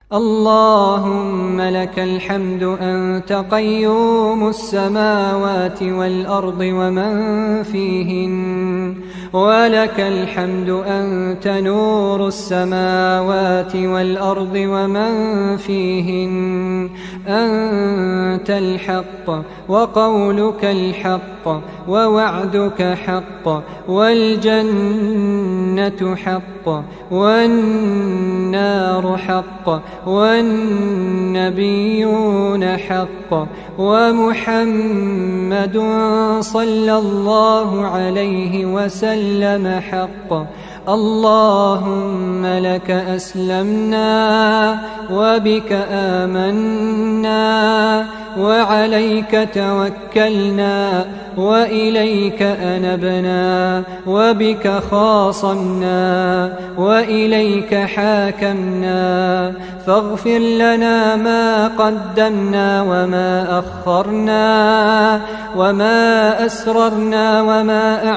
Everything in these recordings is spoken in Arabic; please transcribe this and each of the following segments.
اللهم لك الحمد أنت قيوم السماوات والأرض ومن فيهن، ولك الحمد أنت نور السماوات والأرض ومن فيهن، أنت الحق وقولك الحق ووعدك حق والجنة حق والنار حق والنبيون حق ومحمد صلى الله عليه وسلم حق. اللهم لك أسلمنا وبك آمنا وعليك توكلنا وإليك أنبنا وبك خاصمنا وإليك حاكمنا، فاغفر لنا ما قدمنا وما أخرنا وما أسررنا وما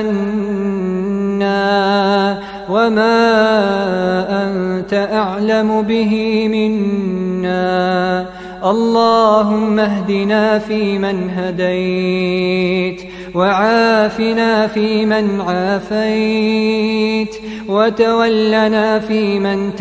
أعلنا وما أنت أعلم به منا. اللهم اهدنا فيمن هديت، وعافنا فيمن عافيت، وتولنا فيمن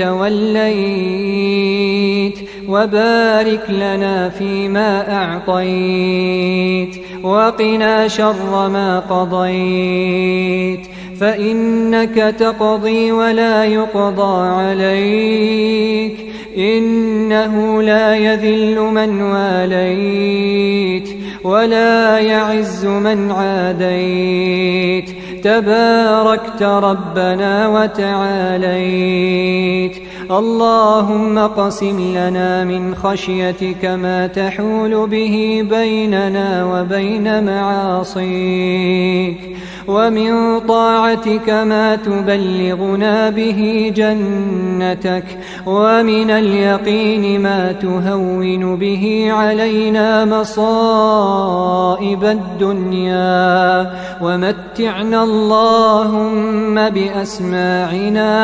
توليت، وبارك لنا فيما أعطيت، وقنا شر ما قضيت، فإنك تقضي ولا يقضى عليك، إنه لا يذل من واليت ولا يعز من عاديت، تباركت ربنا وتعاليت. اللهم اقسم لنا من خشيتك ما تحول به بيننا وبين معاصيك، ومن طاعتك ما تبلغنا به جنتك، ومن اليقين ما تهون به علينا مصائب الدنيا، ومتعنا اللهم بأسماعنا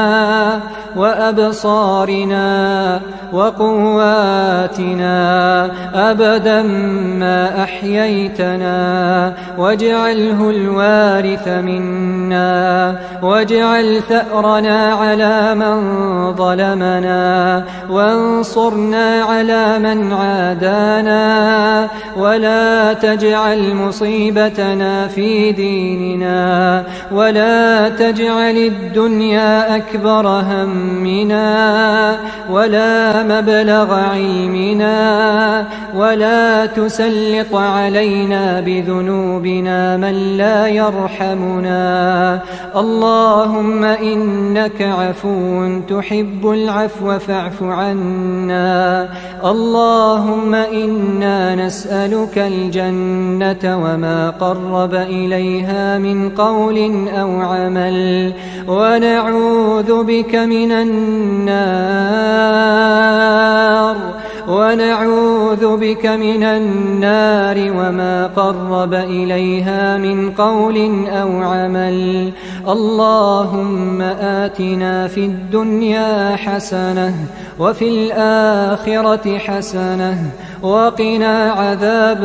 وأبصارنا وقواتنا أبدا ما أحييتنا، واجعله الوارث منا، واجعل ثأرنا على من ظلمنا، وانصرنا على من عادانا، ولا تجعل مصيبتنا في ديننا، ولا تجعل الدنيا أكبر همنا ولا مبلغ علمنا، ولا تسلط علينا بذنوبنا من لا يرحمنا. اللهم إنك عفو تحب العفو فاعف عنا. اللهم إنا نسألك الجنة وما قرب إليها من قول أو عمل، ونعوذ بك من النار وما قرب إليها من قول أو عمل. اللهم آتنا في الدنيا حسنة وفي الآخرة حسنة وقنا عذاب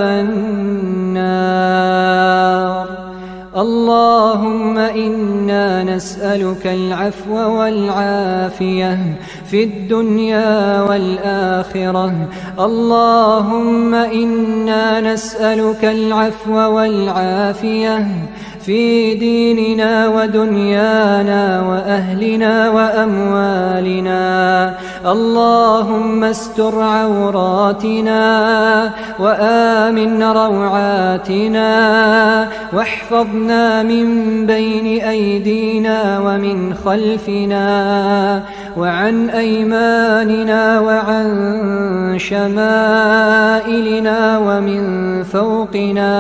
النار. اللهم إنا نسألك العفو والعافية في الدنيا والآخرة. اللهم إنا نسألك العفو والعافية في ديننا ودنيانا وأهلنا وأموالنا. اللهم استر عوراتنا وآمن روعاتنا، واحفظنا من بين أيدينا ومن خلفنا وعن أيماننا وعن شمائلنا ومن فوقنا،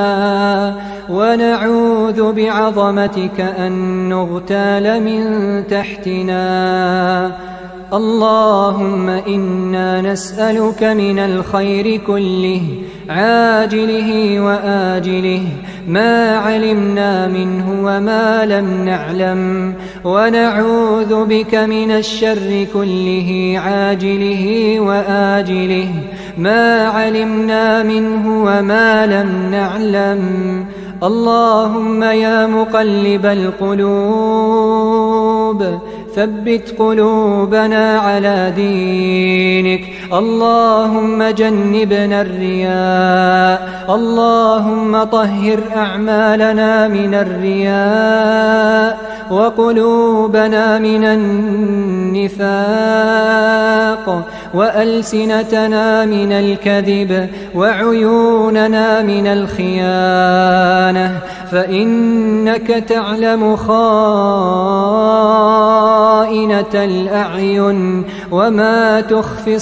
ونعوذ بعظمتك أن نغتال من تحتنا. اللهم إنا نسألك من الخير كله عاجله وآجله ما علمنا منه وما لم نعلم، ونعوذ بك من الشر كله عاجله وآجله ما علمنا منه وما لم نعلم. اللهم يا مقلب القلوب ثبت قلوبنا على دينك. اللهم جنبنا الرياء، اللهم طهر أعمالنا من الرياء وقلوبنا من النفاق وألسنتنا من الكذب وعيوننا من الخيانة، فإنك تعلم خائنة الأعين وما تخفي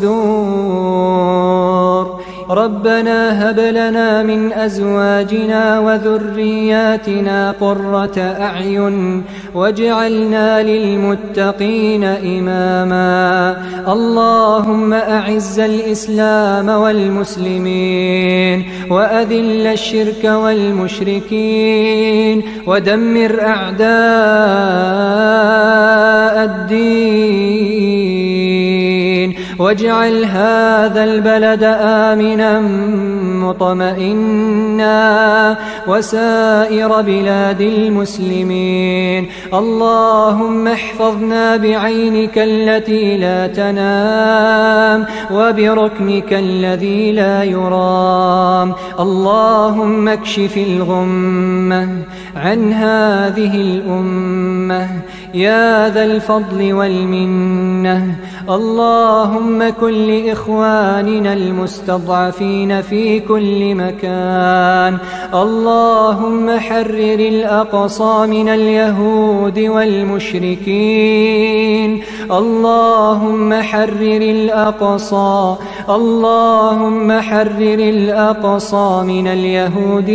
الصدور. ربنا هب لنا من أزواجنا وذرياتنا قرة أعين واجعلنا للمتقين إماما. اللهم أعز الإسلام والمسلمين وأذل الشرك والمشركين ودمر أعداء الدين، واجعل هذا البلد آمنا مطمئنا وسائر بلاد المسلمين. اللهم احفظنا بعينك التي لا تنام وبركنك الذي لا يرام. اللهم اكشف الغمة عن هذه الأمة يا ذا الفضل والمنة. اللهم كن لإخواننا المستضعفين في كل مكان. اللهم حرر الأقصى من اليهود والمشركين. اللهم حرر الأقصى، اللهم حرر الأقصى من اليهود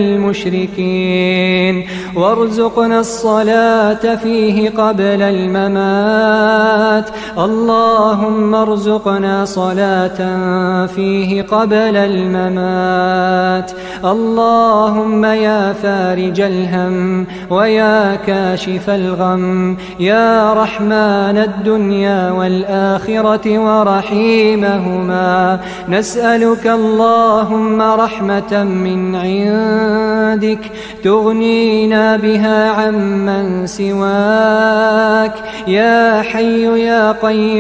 والمشركين، وارزقنا الصلاة فيه قبل الممات. اللهم ارزقنا صلاة فيه قبل الممات. اللهم يا فارج الهم ويا كاشف الغم يا رحمن الدنيا والآخرة ورحيمهما، نسألك اللهم رحمة من عندك تغنينا بها عمن سواك. يا حي يا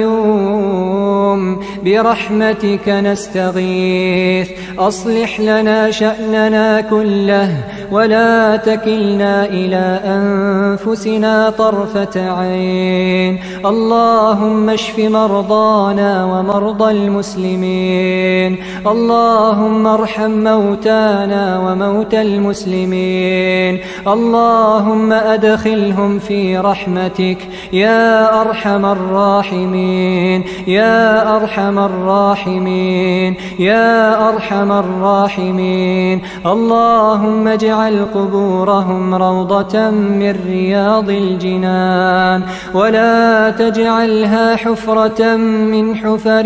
قيوم برحمتك نستغيث، أصلح لنا شأننا كله ولا تكلنا إلى أنفسنا طرفة عين. اللهم اشف مرضانا ومرضى المسلمين. اللهم ارحم موتانا وموتى المسلمين. اللهم أدخلهم في رحمتك يا أرحم الراحمين يا أرحم الراحمين يا أرحم الراحمين. اللهم اجعل قبورهم روضة من رياض الجنان ولا تجعلها حفرة من حفر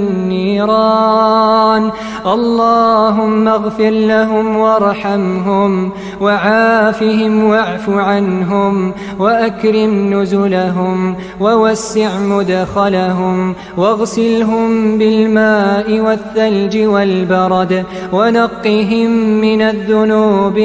النيران. اللهم اغفر لهم وارحمهم وعافهم واعف عنهم وأكرم نزلهم ووسع مدخلهم واغسلهم بالماء والثلج والبرد ونقهم من الذنوب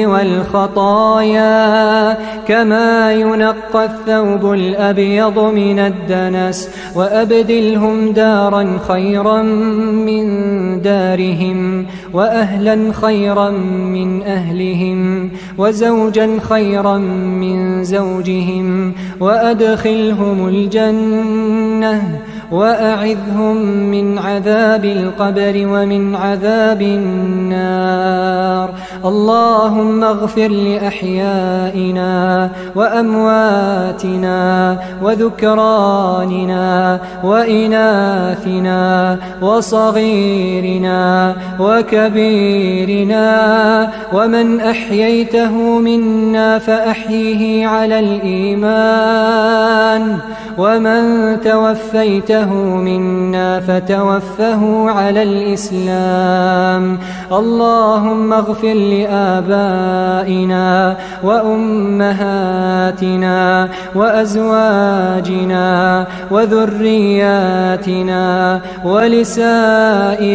والخطايا كما ينقى الثوب الأبيض من الدنس، وأبدلهم دارا خيرا من دارهم وأهلا خيرا من أهلهم وزوجا خيرا من زوجهم، وأدخلهم الجنة وأعذهم من عذاب القبر ومن عذاب النار. اللهم اغفر لأحيائنا وأمواتنا وذكراننا وإناثنا وصغيرنا وكبيرنا، ومن أحييته منا فأحيه على الإيمان، ومن توفيته منا فتوفه على الإسلام. اللهم اغفر لآبائنا وأمهاتنا وأزواجنا وذرياتنا ولسائر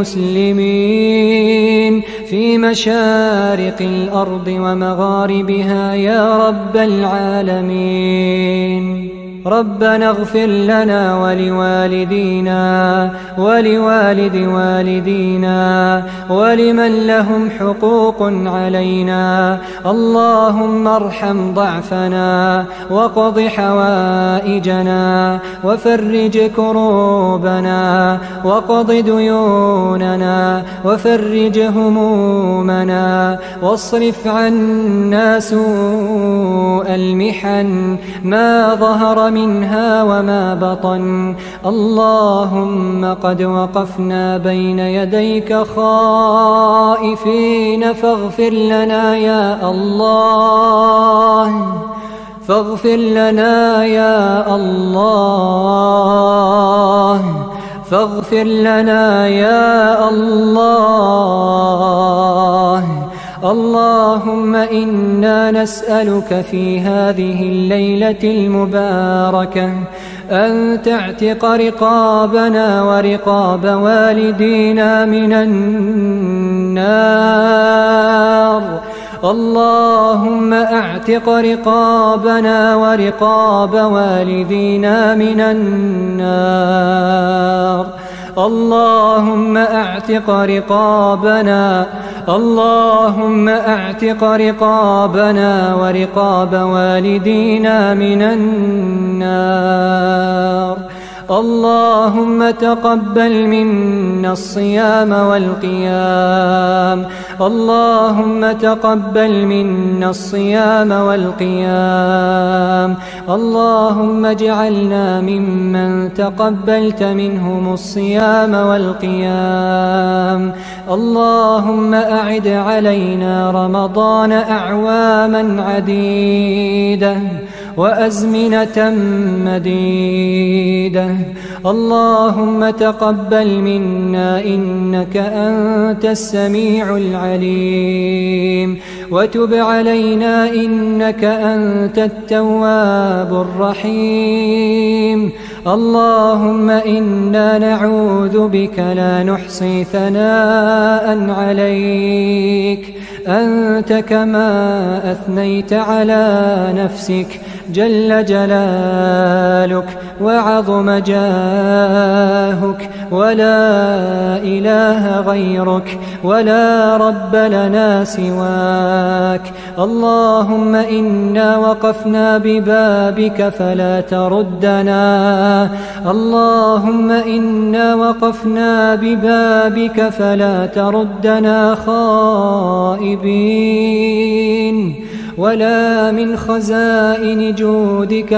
المسلمين في مشارق الأرض ومغاربها يا رب العالمين. ربنا اغفر لنا ولوالدينا ولوالد والدينا ولمن لهم حقوق علينا. اللهم ارحم ضعفنا وقض حوائجنا وفرج كروبنا وقض ديوننا وفرج همومنا واصرف عنا سوء المحن ما ظهر منها وما بطن. اللهم قد وقفنا بين يديك خائفين فاغفر لنا يا الله، فاغفر لنا يا الله، فاغفر لنا يا الله. اللهم إنا نسألك في هذه الليلة المباركة أن تعتق رقابنا ورقاب والدينا من النار. اللهم اعتق رقابنا ورقاب والدينا من النار. اللهم اعتق رقابنا، اللهم اعتق رقابنا ورقاب والدينا من النار. اللهم تقبل منا الصيام والقيام، اللهم تقبل منا الصيام والقيام. اللهم اجعلنا ممن تقبلت منهم الصيام والقيام. اللهم أعد علينا رمضان أعواما عديدة وأزمنة مديدة. اللهم تقبل منا إنك أنت السميع العليم، وتب علينا إنك أنت التواب الرحيم. اللهم إنا نعوذ بك لا نحصي ثناء عليك، أنت كما أثنيت على نفسك جل جلالك وعظم جاهك، ولا إله غيرك ولا رب لنا سواك. اللهم إنا وقفنا ببابك فلا تردنا، اللهم إنا وقفنا ببابك فلا تردنا خائبين ولا من خزائن جودك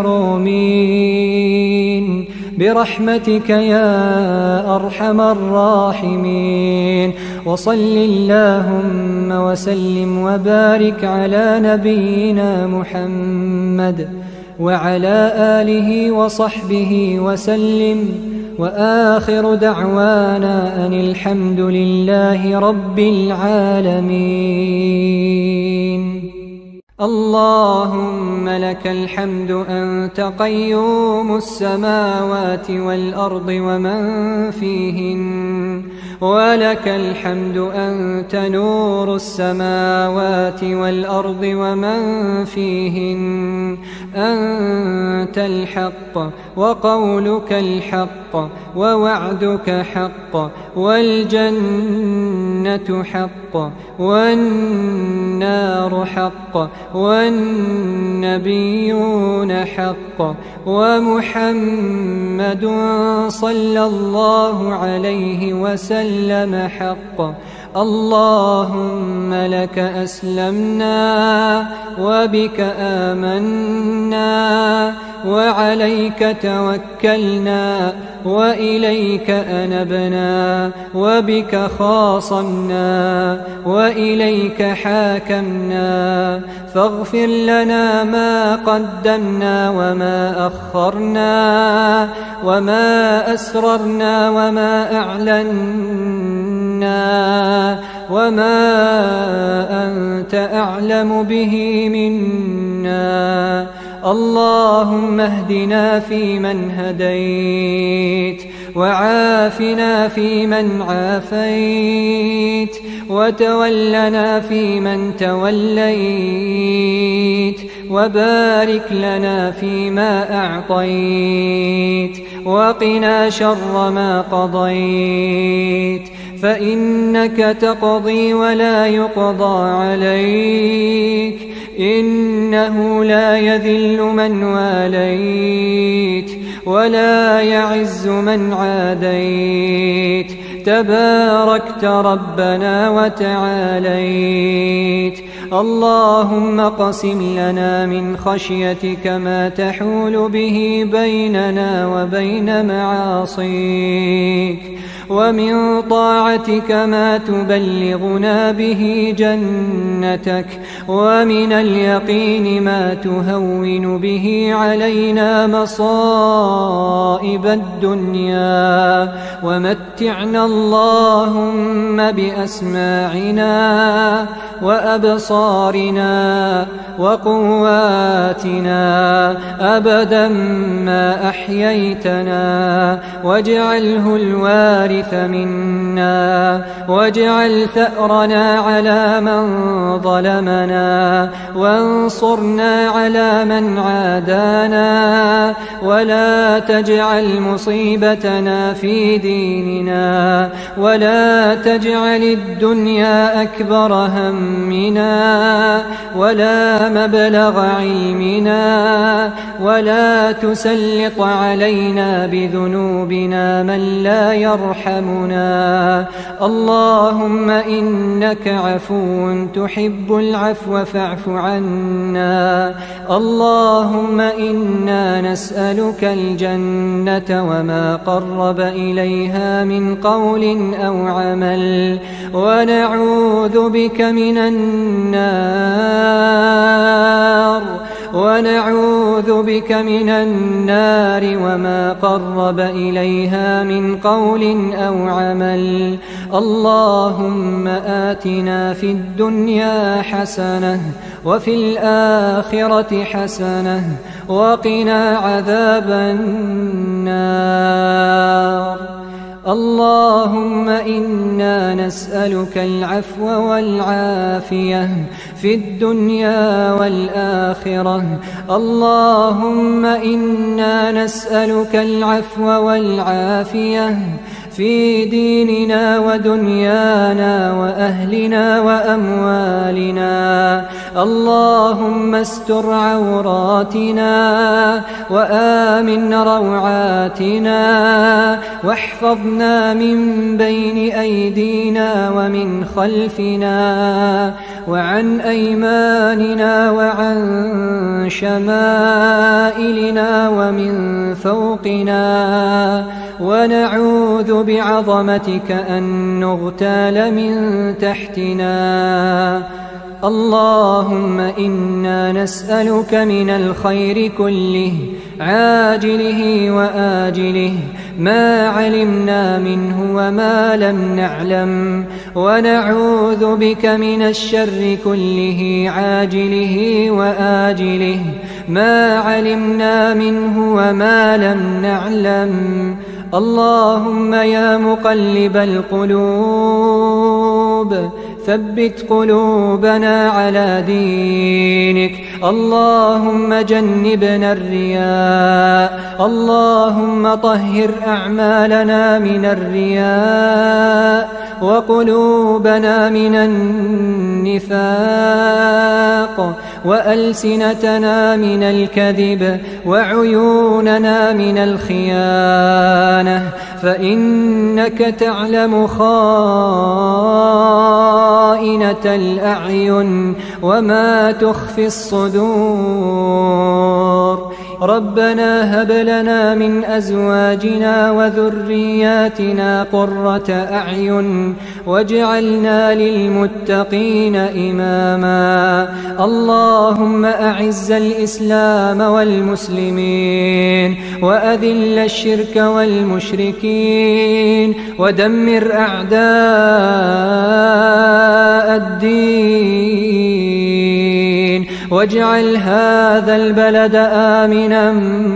محرومين، برحمتك يا أرحم الراحمين. وصل اللهم وسلم وبارك على نبينا محمد وعلى آله وصحبه وسلم، وآخر دعوانا أن الحمد لله رب العالمين. اللهم لك الحمد أنت قيوم السماوات والأرض ومن فيهن، ولك الحمد أنت نور السماوات والأرض ومن فيهن. أنت الحق وقولك الحق ووعدك حق والجنة حق والنار حق والنبيون حق، ومحمد صلى الله عليه وسلم حق. اللهم لك أسلمنا وبك آمنا وعليك توكلنا وإليك أنبنا وبك خاصمنا وإليك حاكمنا، فاغفر لنا ما قدمنا وما أخرنا وما أسررنا وما أعلنا وما أنت أعلم به منا. اللهم اهدنا فيمن هديت، وعافنا فيمن عافيت، وتولنا فيمن توليت، وبارك لنا فيما أعطيت، وقنا شر ما قضيت، فإنك تقضي ولا يقضى عليك، إنه لا يذل من واليت ولا يعز من عاديت، تباركت ربنا وتعاليت. اللهم اقسم لنا من خشيتك ما تحول به بيننا وبين معاصيك، ومن طاعتك ما تبلغنا به جنتك، ومن اليقين ما تهون به علينا مصائب الدنيا، ومتعنا اللهم بأسماعنا وأبصارنا وقواتنا أبدا ما أحييتنا، واجعله الوارث منا، واجعل ثأرنا على من ظلمنا، وانصرنا على من عادانا، ولا تجعل مصيبتنا في ديننا، ولا تجعل الدنيا أكبر همنا ولا مبلغ علمنا، ولا تسلط علينا بذنوبنا من لا يرحمنا. اللهم إنك عفو تحب العفو فاعف عنا. اللهم إنا نسألك الجنة وما قرب إليها من قول أو عمل، ونعوذ بك من النار وما قرب إليها من قول أو عمل. اللهم آتنا في الدنيا حسنة وفي الآخرة حسنة وقنا عذاب النار. اللهم إنا نسألك العفو والعافية في الدنيا والآخرة. اللهم إنا نسألك العفو والعافية في ديننا ودنيانا وأهلنا وأموالنا. اللهم استر عوراتنا وآمن روعاتنا، واحفظنا من بين أيدينا ومن خلفنا وعن أيماننا وعن شمائلنا ومن فوقنا، ونعوذ بعظمتك أن نغتال من تحتنا. اللهم إنا نسألك من الخير كله عاجله وآجله ما علمنا منه وما لم نعلم، ونعوذ بك من الشر كله عاجله وآجله ما علمنا منه وما لم نعلم. اللهم يا مقلب القلوب ثبت قلوبنا على دينك. اللهم جنبنا الرياء، اللهم طهر أعمالنا من الرياء وقلوبنا من النفاق وألسنتنا من الكذب وعيوننا من الخيانة، فإنك تعلم خائنة الأعين وما تخفي الصدور. ربنا هب لنا من أزواجنا وذرياتنا قرة أعين واجعلنا للمتقين إماما. اللهم أعز الإسلام والمسلمين وأذل الشرك والمشركين ودمر أعداء الدين، واجعل هذا البلد آمنا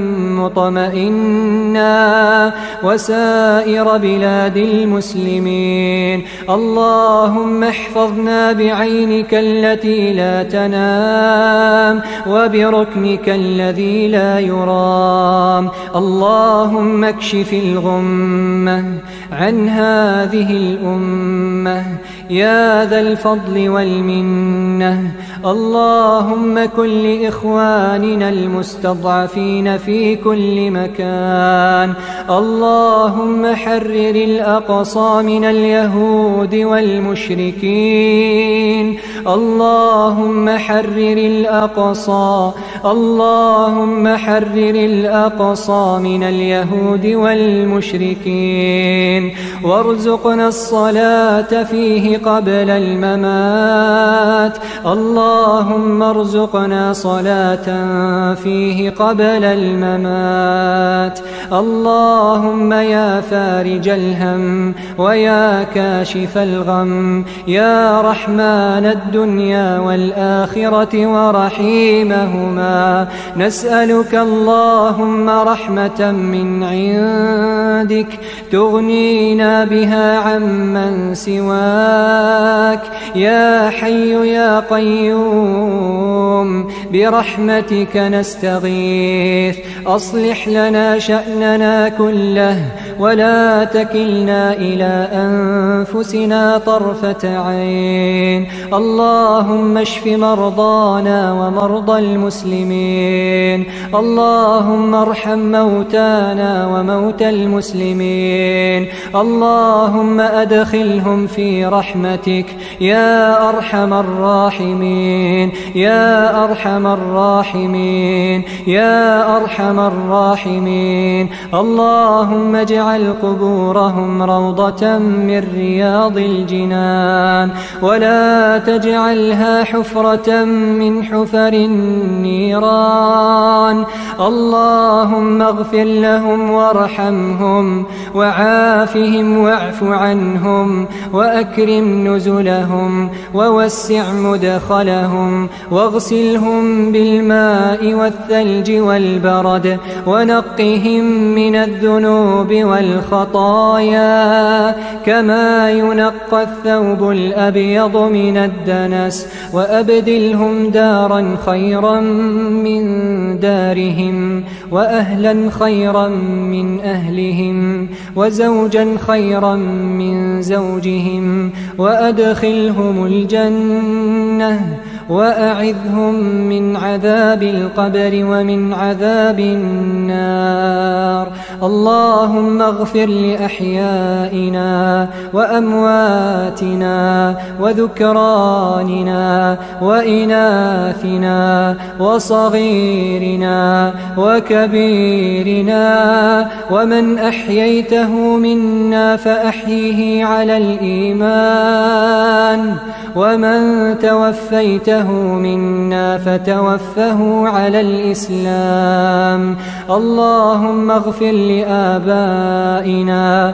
مطمئنا وسائر بلاد المسلمين. اللهم احفظنا بعينك التي لا تنام وبركنك الذي لا يرام. اللهم اكشف الغمة عن هذه الأمة يا ذا الفضل والمنة. اللهم كن لإخواننا المستضعفين في كل مكان. اللهم حرر الأقصى من اليهود والمشركين. اللهم حرر الأقصى، اللهم حرر الأقصى من اليهود والمشركين، وارزقنا الصلاة فيه قبل الممات. اللهم ارزقنا صلاة فيه قبل الممات. اللهم يا فارج الهم ويا كاشف الغم يا رحمن الدنيا والآخرة ورحيمهما، نسألك اللهم رحمة من عندك تغنينا بها عمن سواك. يا حي يا قيوم برحمتك نستغيث، أصلح لنا شأننا كله ولا تكلنا إلى أنفسنا طرفة عين. اللهم اشف مرضانا ومرضى المسلمين. اللهم ارحم موتانا وموتى المسلمين. اللهم أدخلهم في رحمتك يا أرحم الراحمين يا أرحم الراحمين يا أرحم الراحمين. اللهم اجعل قبورهم روضة من رياض الجنان ولا تجعلها حفرة من حفر النيران. اللهم اغفر لهم وارحمهم وعافهم واعف عنهم وأكرم نزلهم ووسع مدخلهم واغسلهم بالماء والثلج والبرد ونقهم من الذنوب والخطايا كما ينقى الثوب الأبيض من الدنس، وأبدلهم دارا خيرا من دارهم وأهلا خيرا من أهلهم وزوجا خيرا من زوجهم، وأدخلهم الجنة وأعذهم من عذاب القبر ومن عذاب النار. اللهم اغفر لأحيائنا وأمواتنا وذكراننا وإناثنا وصغيرنا وكبيرنا، ومن أحييته منا فأحيه على الإيمان، ومن توفيته منا فتوفه على الإسلام. اللهم اغفر لآبائنا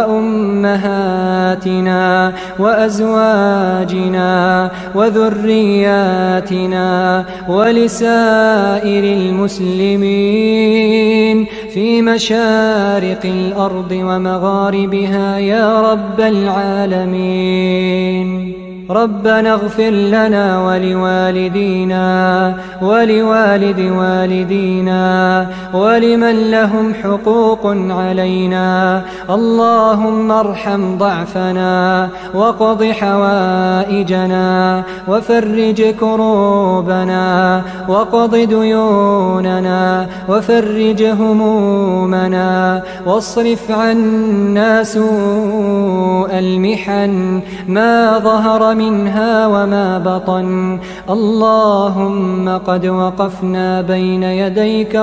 وأمهاتنا وأزواجنا وذرياتنا ولسائر المسلمين في مشارق الأرض ومغاربها يا رب العالمين. ربنا اغفر لنا ولوالدينا ولوالد والدينا ولمن لهم حقوق علينا. اللهم ارحم ضعفنا وقض حوائجنا وفرج كروبنا وقض ديوننا وفرج همومنا واصرف عنا سوء المحن ما ظهر منها وما بطن. اللهم قد وقفنا بين يديك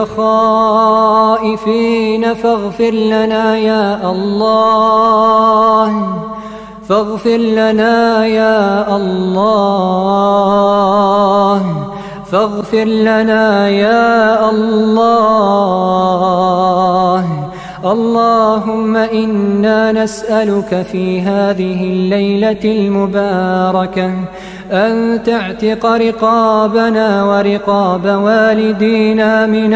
خائفين فاغفر لنا يا الله، فاغفر لنا يا الله، فاغفر لنا يا الله. اللهم إنا نسألك في هذه الليلة المباركة أن تعتق رقابنا ورقاب والدينا من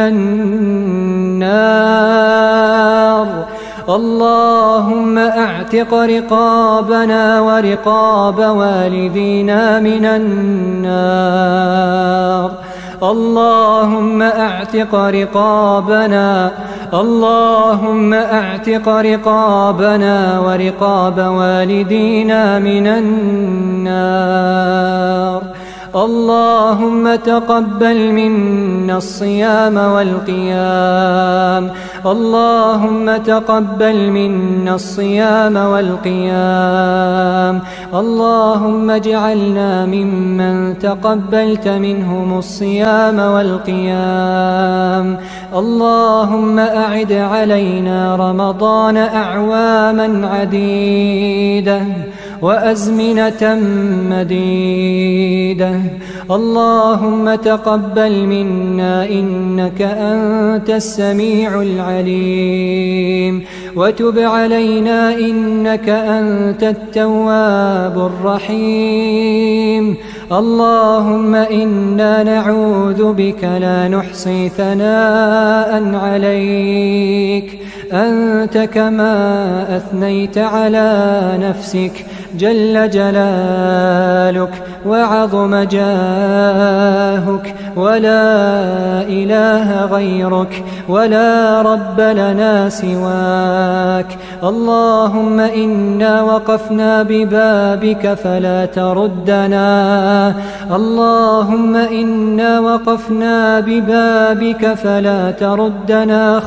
النار. اللهم اعتق رقابنا ورقاب والدينا من النار. اللهم اعتق رقابنا، اللهم اعتق رقابنا ورقاب والدينا من النار. اللهم تقبل منا الصيام والقيام، اللهم تقبل منا الصيام والقيام. اللهم اجعلنا ممن تقبلت منهم الصيام والقيام. اللهم أعد علينا رمضان أعواما عديدة وأزمنة مديدة. اللهم تقبل منا إنك أنت السميع العليم، وتب علينا إنك أنت التواب الرحيم. اللهم إنا نعوذ بك لا نحصي ثناء عليك، أنت كما أثنيت على نفسك جل جلالك وعظم جاهك، ولا إله غيرك ولا رب لنا سواك. اللهم إنا وقفنا ببابك فلا تردنا، اللهم إنا وقفنا ببابك فلا تردنا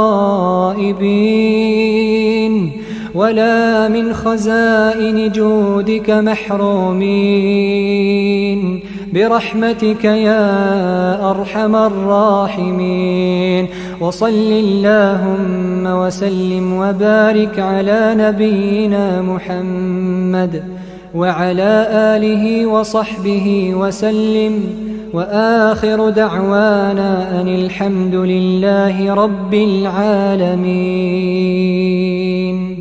خائبين ولا من خزائن جودك محرومين، برحمتك يا أرحم الراحمين. وصل اللهم وسلم وبارك على نبينا محمد وعلى آله وصحبه وسلم، وآخر دعوانا أن الحمد لله رب العالمين.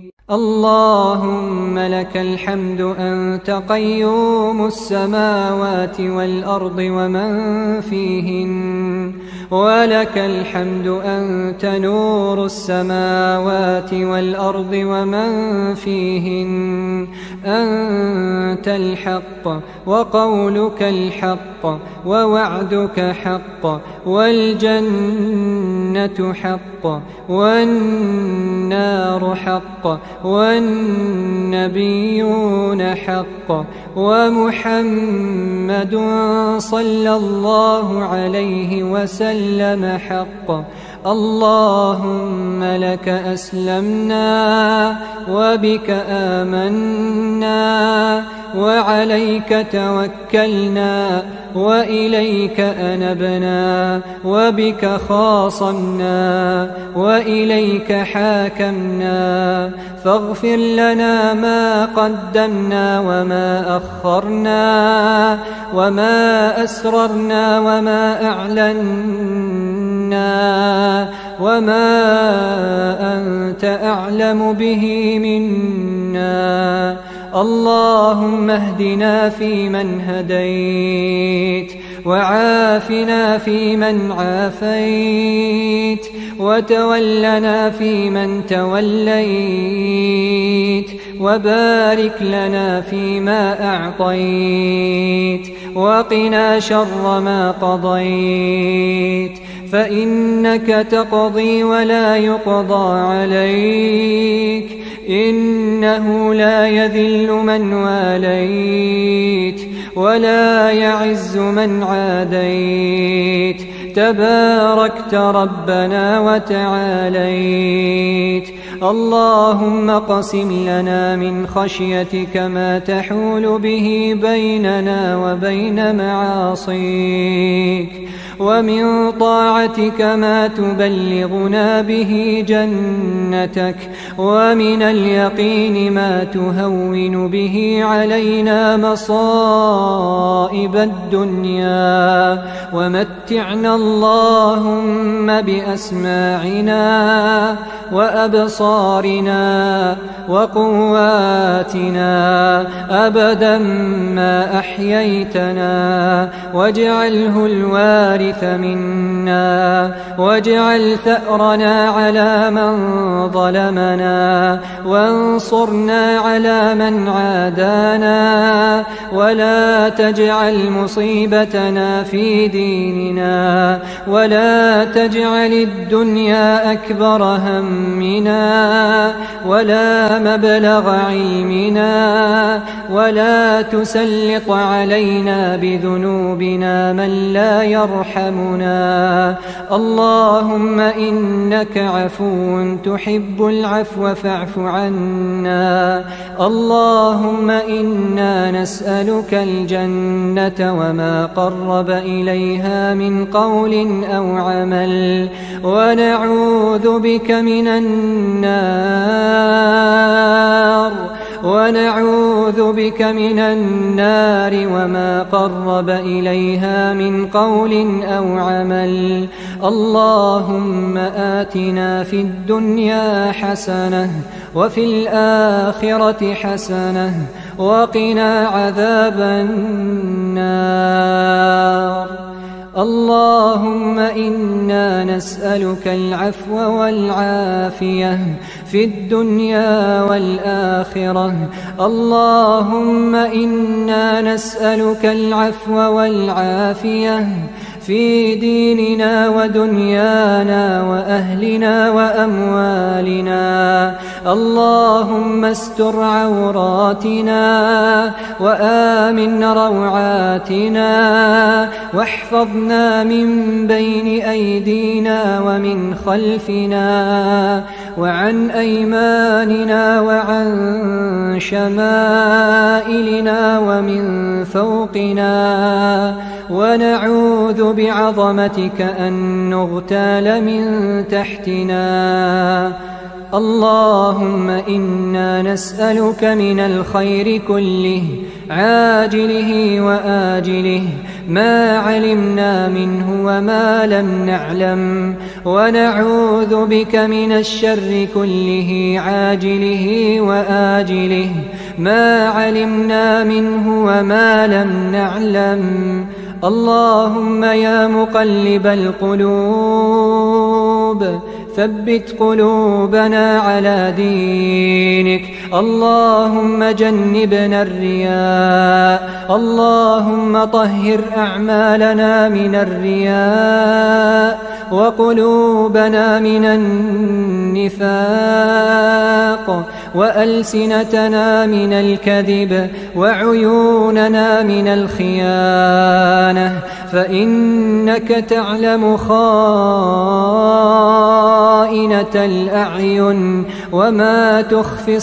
اللهم لك الحمد أنت قيوم السماوات والأرض ومن فيهن، ولك الحمد أنت نور السماوات والأرض ومن فيهن. أنت الحق وقولك الحق ووعدك حق، والجنة حق والنار حق والنبيون حق ومحمد صلى الله عليه وسلم حق. اللهم لك أسلمنا وبك آمنا وعليك توكلنا وإليك أنبنا وبك خاصمنا وإليك حاكمنا. فاغفر لنا ما قدمنا وما أخرنا وما أسررنا وما أعلنا وما أنت أعلم به منا. اللهم اهدنا فيمن هديت، وعافنا فيمن عافيت، وتولنا فيمن توليت، وبارك لنا فيما أعطيت وقنا شر ما قضيت، فإنك تقضي ولا يقضى عليك، إنه لا يذل من واليت ولا يعز من عاديت، تباركت ربنا وتعاليت. اللهم اقسم لنا من خشيتك ما تحول به بيننا وبين معاصيك، ومن طاعتك ما تبلغنا به جنتك، ومن اليقين ما تهون به علينا مصائب الدنيا، ومتعنا اللهم بأسماعنا وأبصارنا وقواتنا أبدا ما أحييتنا، واجعله الوارث منا، واجعل ثأرنا على من ظلمنا، وانصرنا على من عادانا، ولا تجعل مصيبتنا في ديننا، ولا تجعل الدنيا أكبر همنا ولا مبلغ علمنا، ولا تسلط علينا بذنوبنا من لا يرحمنا. اللهم إنك عفو تحب العفو فاعف عنا. اللهم إنا نسألك الجنة وما قرب إليها من قول أو عمل، ونعوذ بك من النار وما قرب إليها من قول أو عمل. اللهم آتنا في الدنيا حسنة وفي الآخرة حسنة وقنا عذاب النار. اللهم إنا نسألك العفو والعافية في الدنيا والآخرة. اللهم إنا نسألك العفو والعافية في ديننا ودنيانا وأهلنا وأموالنا. اللهم استر عوراتنا وآمن روعاتنا، واحفظنا من بين أيدينا ومن خلفنا وعن أيماننا وعن شمائلنا ومن فوقنا، ونعوذ بعظمتك أن نغتال من تحتنا. اللهم إنا نسألك من الخير كله عاجله وآجله ما علمنا منه وما لم نعلم، ونعوذ بك من الشر كله عاجله وآجله ما علمنا منه وما لم نعلم. اللهم يا مقلب القلوب ثبت قلوبنا على دينك. اللهم جنبنا الرياء، اللهم طهر أعمالنا من الرياء وقلوبنا من النفاق، وألسنتنا من الكذب، وعيوننا من الخيانة، فإنك تعلم خائنة الأعين وما تخفي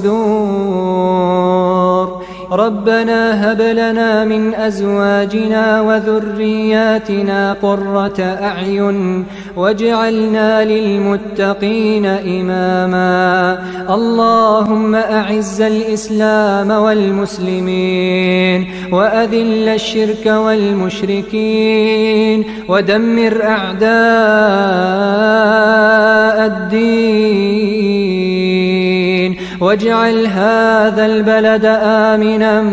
الصدور. ربنا هب لنا من أزواجنا وذرياتنا قرة أعين واجعلنا للمتقين إماما. اللهم أعز الإسلام والمسلمين، وأذل الشرك والمشركين، ودمر أعداء الدين، واجعل هذا البلد آمنا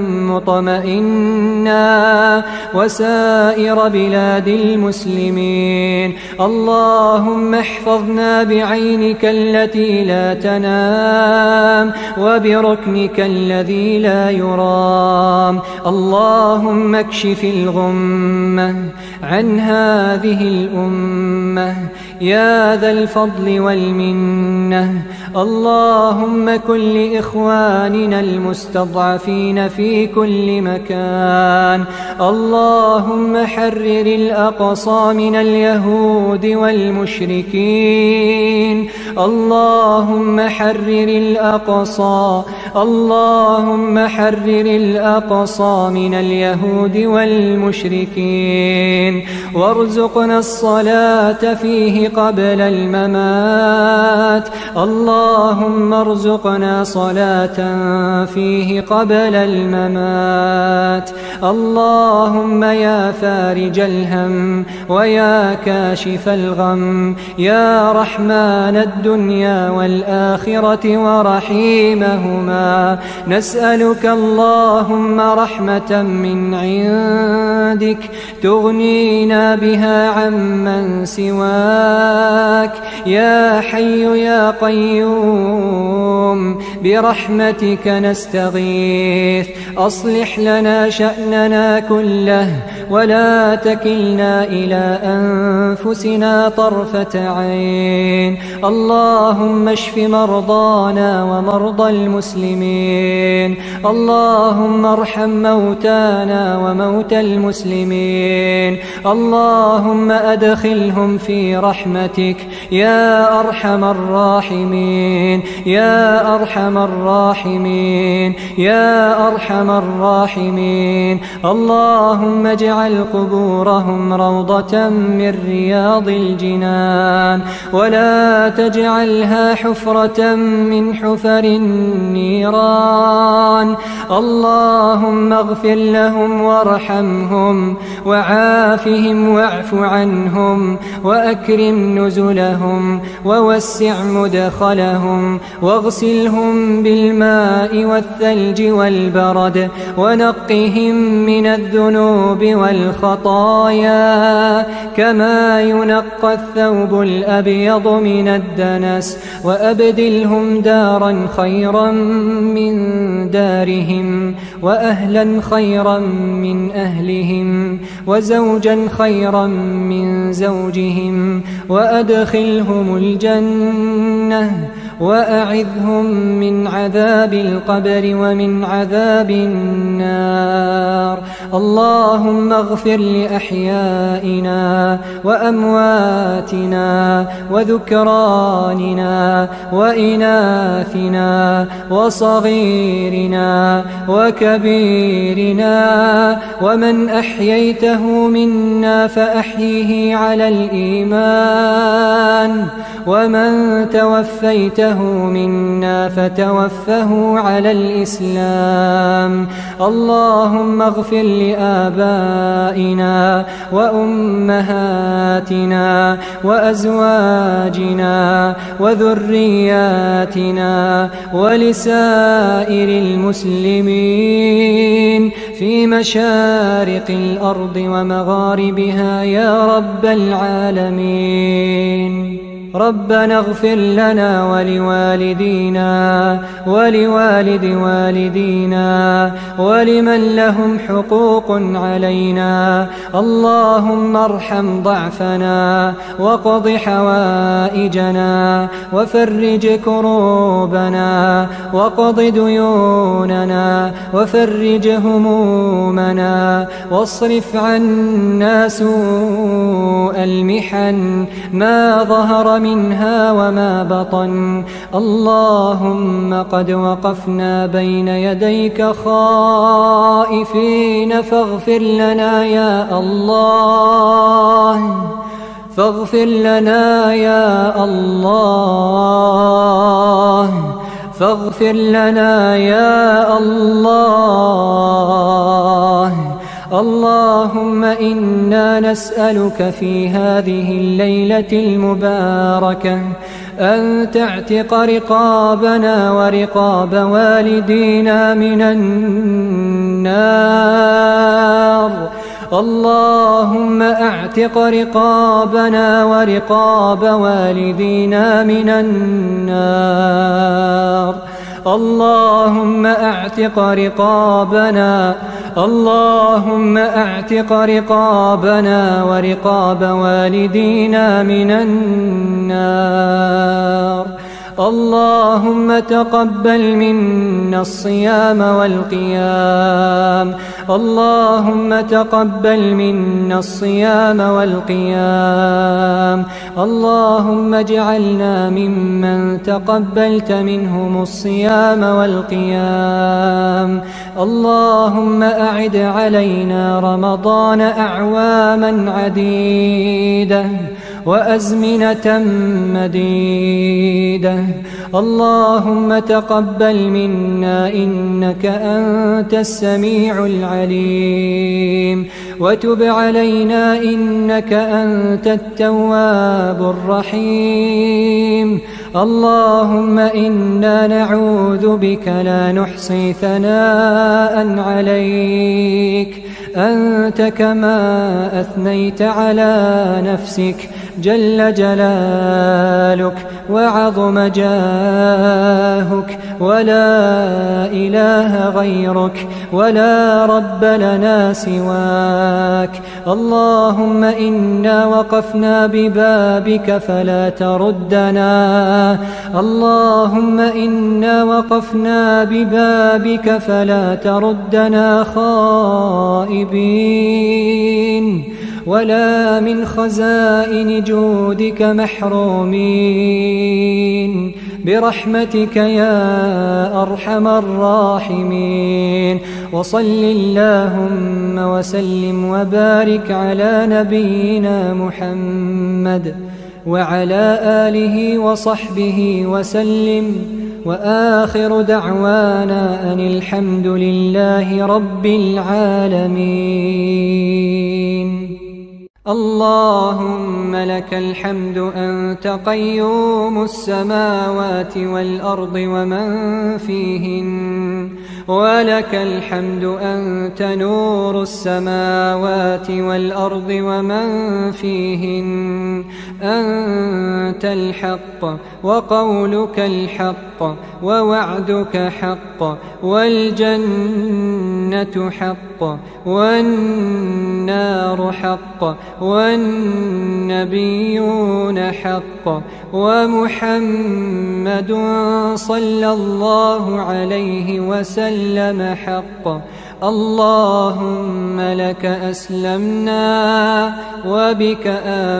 مطمئنا وسائر بلاد المسلمين. اللهم احفظنا بعينك التي لا تنام الأنام وبركنك الذي لا يرام. اللهم اكشف الغمة عن هذه الأمة يا ذا الفضل والمنة. اللهم كن لإخواننا المستضعفين في كل مكان. اللهم حرر الأقصى من اليهود والمشركين. اللهم حرر الأقصى، اللهم حرر الأقصى من اليهود والمشركين، وارزقنا الصلاة فيه قبل الممات. اللهم ارزقنا صلاة فيه قبل الممات. اللهم يا فارج الهم ويا كاشف الغم، يا رحمن الدنيا والآخرة ورحيمهما، نسألك اللهم رحمة من عندك تغنينا بها عمن سواك. يا حي يا قيوم برحمتك نستغيث، أصلح لنا شأننا كله ولا تكلنا إلى أنفسنا طرفة عين. اللهم اشف مرضانا ومرضى المسلمين. اللهم ارحم موتانا وموتى المسلمين. اللهم أدخلهم في رحمتك يا أرحم الراحمين، يا أرحم الراحمين، يا أرحم الراحمين. اللهم اجعل قبورهم روضة من رياض الجنان، ولا تجعلها حفرة من حفر النيران. اللهم اغفر لهم وارحمهم وعافهم واعف عنهم وأكرم نزلهم ووسع مدخلهم، واغسلهم بالماء والثلج والبرد، ونقهم من الذنوب والخطايا كما ينقى الثوب الأبيض من الدنس، وأبدلهم دارا خيرا من دارهم، وأهلا خيرا من أهلهم، وزوجا خيرا من زوجهم، وأدخلهم الجنة، وأعذهم من عذاب القبر ومن عذاب النار. اللهم اغفر لأحيائنا وأمواتنا وذكراننا وإناثنا وصغيرنا وكبيرنا، ومن أحييته منا فأحيه على الإيمان، ومن توفيته منا فتوفه على الإسلام. اللهم اغفر لآبائنا وأمهاتنا وأزواجنا وذرياتنا ولسائر المسلمين في مشارق الأرض ومغاربها يا رب العالمين. ربنا اغفر لنا ولوالدينا ولوالد والدينا ولمن لهم حقوق علينا. اللهم ارحم ضعفنا وقض حوائجنا وفرج كروبنا وقض ديوننا وفرج همومنا، واصرف عنا سوء المحن ما ظهر منها وما بطن. اللهم قد وقفنا بين يديك خائفين فاغفر لنا يا الله، فاغفر لنا يا الله، فاغفر لنا يا الله. اللهم إنا نسألك في هذه الليلة المباركة أن تعتق رقابنا ورقاب والدينا من النار. اللهم اعتق رقابنا ورقاب والدينا من النار. اللهم أعتق رقابنا، اللهم أعتق رقابنا ورقاب والدينا من النار. اللهم تقبل منا الصيام والقيام، اللهم تقبل منا الصيام والقيام. اللهم اجعلنا ممن تقبلت منهم الصيام والقيام. اللهم أعد علينا رمضان أعواما عديدة وأزمنة مديدة. اللهم تقبل منا إنك أنت السميع العليم، وتب علينا إنك أنت التواب الرحيم. اللهم إنا نعوذ بك لا نحصي ثناء عليك، أنت كما أثنيت على نفسك جل جلالك وعظم جاهك، ولا إله غيرك ولا رب لنا سواك. اللهم إنا وقفنا ببابك فلا تردنا، اللهم إنا وقفنا ببابك فلا تردنا خائبين، ولا من خزائن جودك محرومين، برحمتك يا أرحم الراحمين. وصل اللهم وسلم وبارك على نبينا محمد وعلى آله وصحبه وسلم، وآخر دعوانا أن الحمد لله رب العالمين. اللهم لك الحمد أنت قيوم السماوات والأرض ومن فيهن، ولك الحمد أنت نور السماوات والأرض ومن فيهن. أنت الحق وقولك الحق ووعدك حق، والجنة حق والنار حق والنبيون حق، ومحمد صلى الله عليه وسلم حق. اللهم لك أسلمنا وبك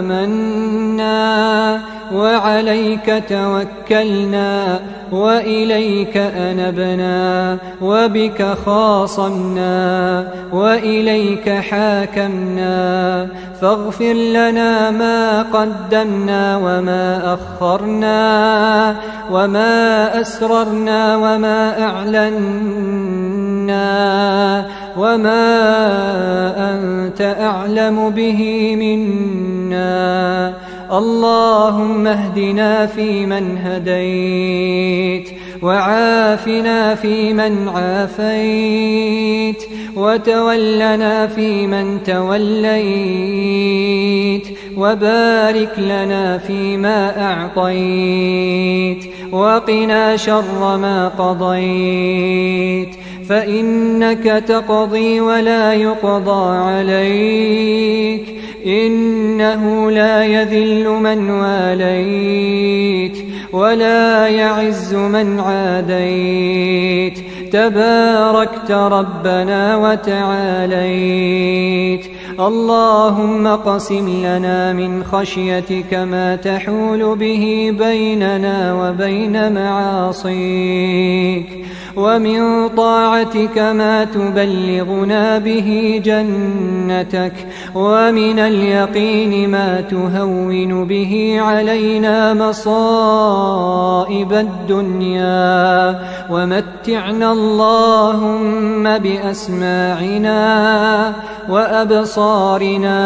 آمنا وعليك توكلنا وإليك أنبنا وبك خاصمنا وإليك حاكمنا، فاغفر لنا ما قدمنا وما أخرنا وما أسررنا وما أعلنا وما أنت أعلم به منا. اللهم اهدنا فيمن هديت، وعافنا فيمن عافيت، وتولنا فيمن توليت، وبارك لنا فيما أعطيت، وقنا شر ما قضيت، فإنك تقضي ولا يقضى عليك، إنه لا يذل من واليت ولا يعز من عاديت، تباركت ربنا وتعاليت. اللهم اقسم لنا من خشيتك ما تحول به بيننا وبين معاصيك، ومن طاعتك ما تبلغنا به جنتك، ومن اليقين ما تهون به علينا مصائب الدنيا، ومتعنا اللهم بأسماعنا وأبصارنا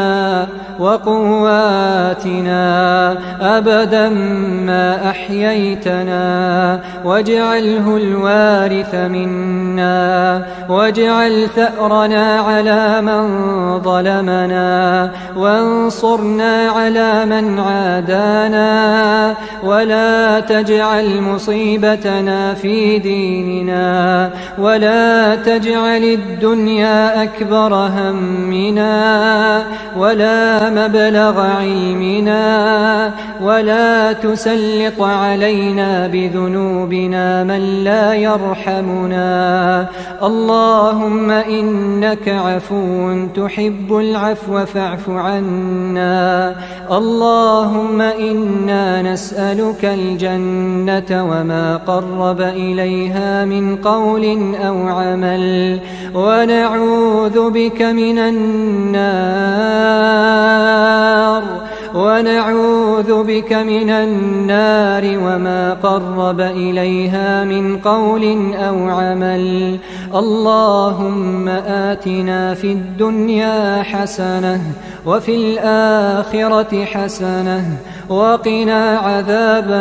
وقواتنا أبدا ما أحييتنا، واجعله الوارث الوارث منا، واجعل ثأرنا على من ظلمنا، وانصرنا على من عادانا، ولا تجعل مصيبتنا في ديننا، ولا تجعل الدنيا أكبر همنا ولا مبلغ علمنا، ولا تسلط علينا بذنوبنا من لا يرحمنا. اللهم إنك عفو تحب العفو فاعف عنا. اللهم إنا نسألك الجنة وما قرب إليها من قول أو عمل، ونعوذ بك من النار وما قرب إليها من قول أو عمل. اللهم آتنا في الدنيا حسنة وفي الآخرة حسنة وقنا عذاب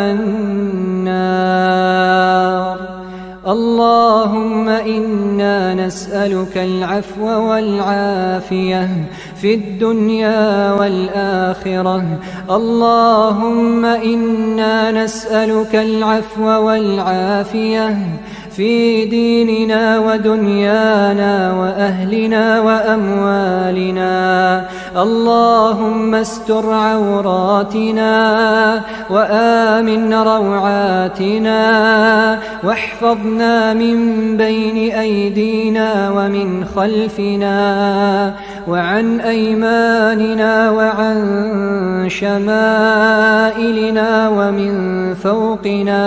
النار. اللهم إنا نسألك العفو والعافية في الدنيا والآخرة. اللهم إنا نسألك العفو والعافية في ديننا ودنيانا وأهلنا وأموالنا. اللهم استر عوراتنا وآمن روعاتنا، واحفظنا من بين أيدينا ومن خلفنا وعن أيماننا وعن شمائلنا ومن فوقنا،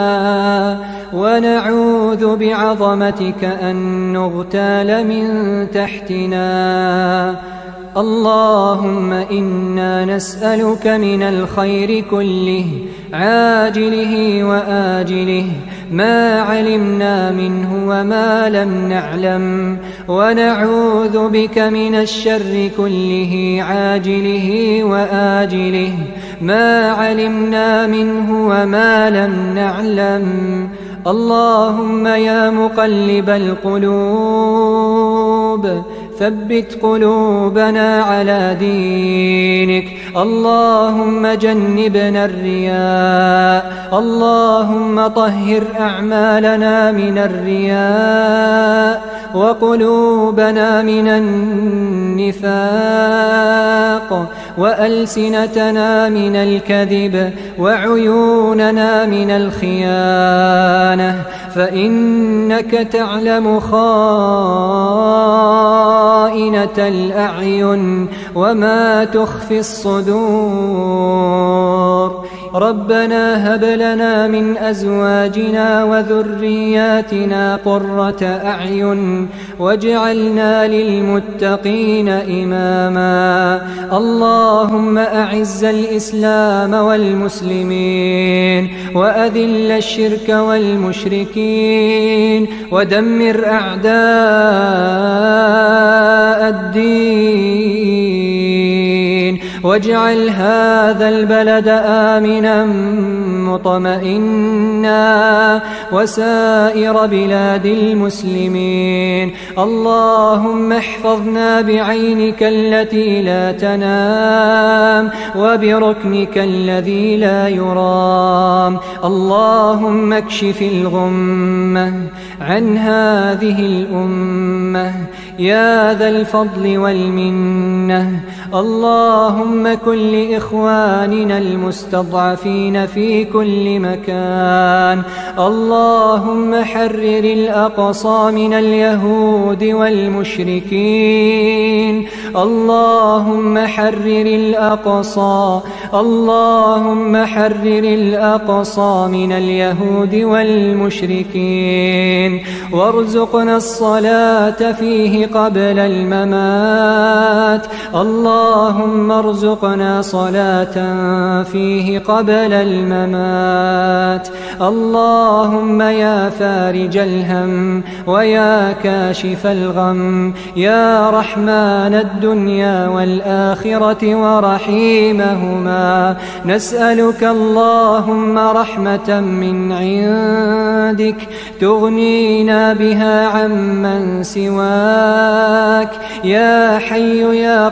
ونعوذ بعظمتك أن نغتال من تحتنا. اللهم إنا نسألك من الخير كله عاجله وآجله ما علمنا منه وما لم نعلم، ونعوذ بك من الشر كله عاجله وآجله ما علمنا منه وما لم نعلم. اللهم يا مقلب القلوب ثبت قلوبنا على دينك. اللهم جنبنا الرياء. اللهم طهر أعمالنا من الرياء وقلوبنا من النفاق وألسنتنا من الكذب وعيوننا من الخيانة، فإنك تعلم خائنة الأعين وما تخفي الصدور. ربنا هب لنا من أزواجنا وذرياتنا قرة أعين واجعلنا للمتقين إماما. اللهم أعز الإسلام والمسلمين وأذل الشرك والمشركين ودمر أعداء الدين، واجعل هذا البلد آمنا مطمئنا وسائر بلاد المسلمين. اللهم احفظنا بعينك التي لا تنام وبركنك الذي لا يرام. اللهم اكشف الغمة عن هذه الأمة يا ذا الفضل والمنة. اللهم كن لإخواننا المستضعفين في كل مكان. اللهم حرر الأقصى من اليهود والمشركين. اللهم حرر الأقصى. اللهم حرر الأقصى من اليهود والمشركين، وارزقنا الصلاة فيه قبل الممات. اللهم ارزقنا وارزقنا صلاة فيه قبل الممات. اللهم يا فارج الهم ويا كاشف الغم، يا رحمن الدنيا والآخرة ورحيمهما، نسألك اللهم رحمة من عندك تغنينا بها عمن سواك. يا حي يا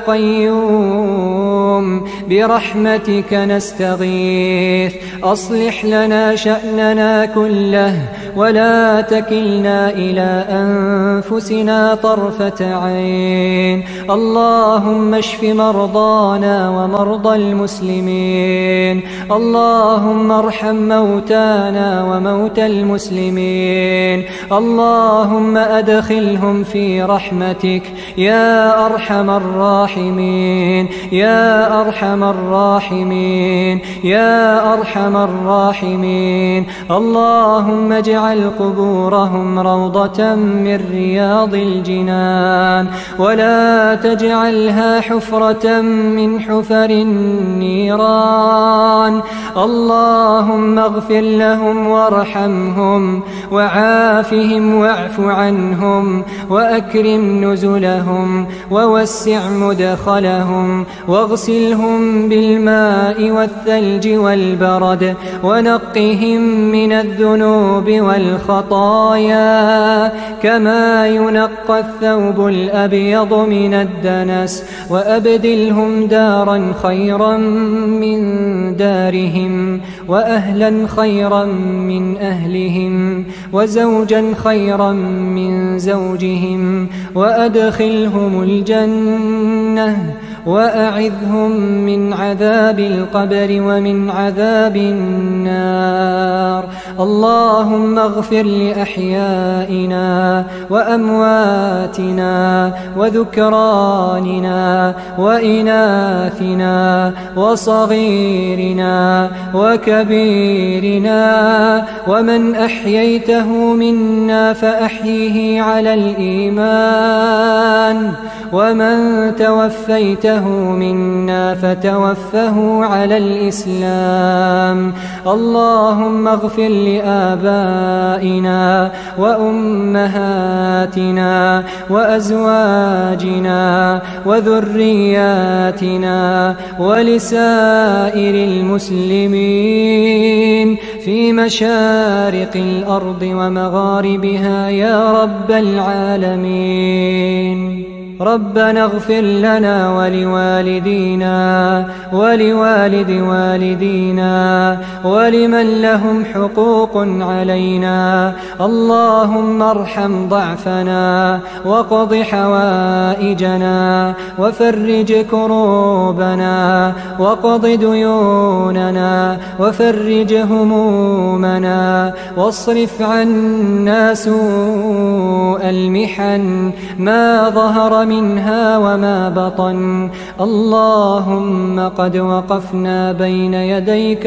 قيوم برحمتك نستغيث، أصلح لنا شأننا كله ولا تكلنا إلى أنفسنا طرفة عين. اللهم اشف مرضانا ومرضى المسلمين، اللهم ارحم موتانا وموتى المسلمين، اللهم أدخلهم في رحمتك يا أرحم الراحمين، يا أرحم الراحمين، يا أرحم الراحمين. اللهم اجعل قبورهم روضة من رياض الجنان، ولا تجعلها حفرة من حفر النيران. اللهم اغفر لهم وارحمهم وعافهم واعف عنهم وأكرم نزلهم ووسع مدخلهم، واغسلهم بالماء والثلج والبرد، ونقهم من الذنوب والخطايا كما ينقى الثوب الأبيض من الدنس، وأبدلهم دارا خيرا من دارهم، وأهلا خيرا من أهلهم، وزوجا خيرا من زوجهم، وأدخلهم الجنة، وأعذهم من عذاب القبر ومن عذاب النار. اللهم اغفر لأحيائنا وأمواتنا وذكراننا وإناثنا وصغيرنا وكبيرنا، ومن أحييته منا فأحيه على الإيمان، ومن توفيته منا فتوفه على الإسلام. اللهم اغفر لآبائنا وأمهاتنا وأزواجنا وذرياتنا ولسائر المسلمين في مشارق الأرض ومغاربها يا رب العالمين. ربنا اغفر لنا ولوالدينا ولوالد والدينا ولمن لهم حقوق علينا. اللهم ارحم ضعفنا واقض حوائجنا وفرج كروبنا واقض ديوننا وفرج همومنا، واصرف عنا سوء المحن ما ظهر منها وما بطن. اللهم قد وقفنا بين يديك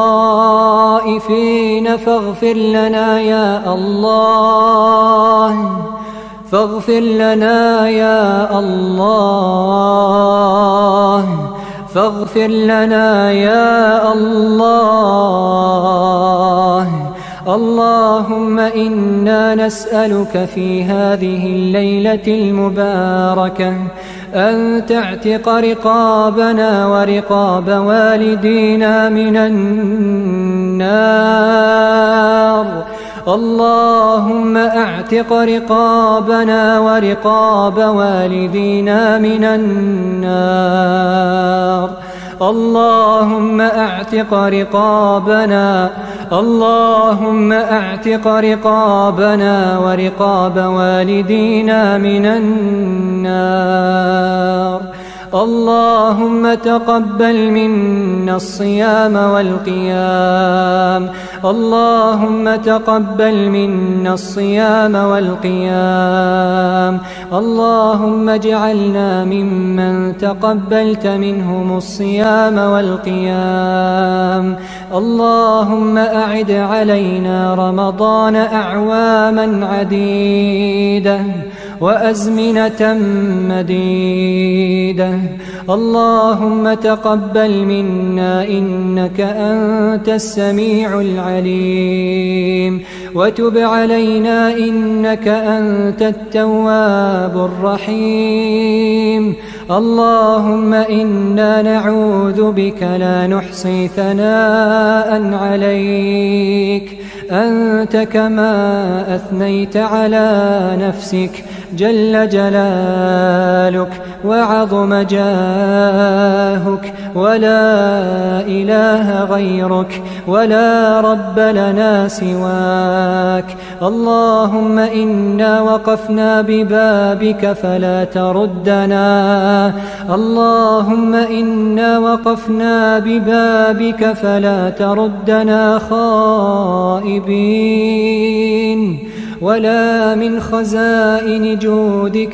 خائفين فاغفر لنا يا الله، فاغفر لنا يا الله، فاغفر لنا يا الله. اللهم إنا نسألك في هذه الليلة المباركة أن تعتق رقابنا ورقاب والدينا من النار. اللهم اعتق رقابنا ورقاب والدينا من النار. اللهم اعتق رقابنا، اللهم اعتق رقابنا ورقاب والدينا من النار. اللهم تقبل منا الصيام والقيام، اللهم تقبل منا الصيام والقيام. اللهم اجعلنا ممن تقبلت منهم الصيام والقيام. اللهم أعد علينا رمضان أعواما عديدة، وأزمنة مديدة. اللهم تقبل منا إنك أنت السميع العليم، وتب علينا إنك أنت التواب الرحيم. اللهم إنا نعوذ بك لا نحصي ثناء عليك أنت كما أثنيت على نفسك جل جلالك وعظم جاهك، ولا إله غيرك ولا رب لنا سواك. اللهم إنا وقفنا ببابك فلا تردنا، اللهم إنا وقفنا ببابك فلا تردنا خائبين، ولا من خزائن جودك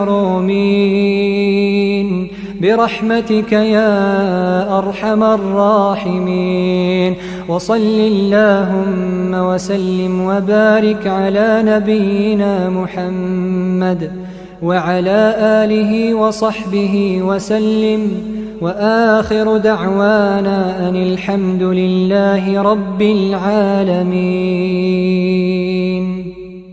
محرومين، برحمتك يا أرحم الراحمين. وصل اللهم وسلم وبارك على نبينا محمد وعلى آله وصحبه وسلم، وآخر دعوانا أن الحمد لله رب العالمين.